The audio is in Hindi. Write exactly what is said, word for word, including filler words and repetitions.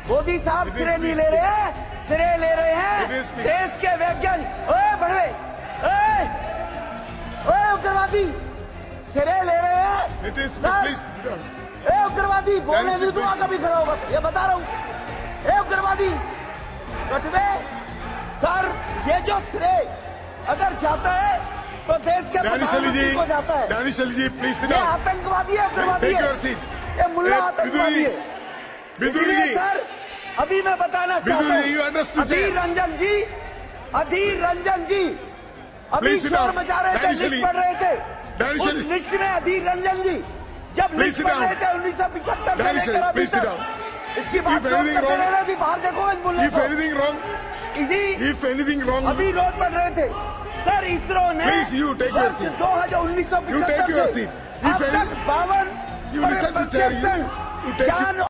मोदी साहब सिरे नहीं ले रहे हैं, सिरे ले रहे हैं देश के वैज्ञानिक। ओए बढ़वे, ओए ओए उग्रवादी सिरे ले रहे हैं सर। ए उग्रवादी बोलने नहीं दूंगा कभी खड़ा होगा, ये बता रहा हूँ। ए उग्रवादी बढ़वे सर, ये जो श्रेय अगर जाता है तो देश के प्रधानमंत्री को जाता है। दानिश अली जी प्लीज, ये आतंकवादी है, उग्रवादी है, ये मुल्ला आतंकवादी है। इसलिए सर अभी मैं बताना चाहता हूँ, अधीर रंजन जी, अधीर रंजन जी अभी शोर मचा रहे थे, लिस्ट पढ़ रहे थे। उस लिस्ट में अधीर रंजन जी जब लिस्ट पढ़ रहे थे उन्नीस सौ पिछहत्तर से लेकर अभी तक, इसकी बात करते रहना थी। बाहर देखो इस मुल्ले को, इसी अभी रोज पढ़ रहे थे सर। इसरो ने वर्ष दो हजार उन्नीस सौ पिछहत्तर से अब तक बावन प्रक्षेपण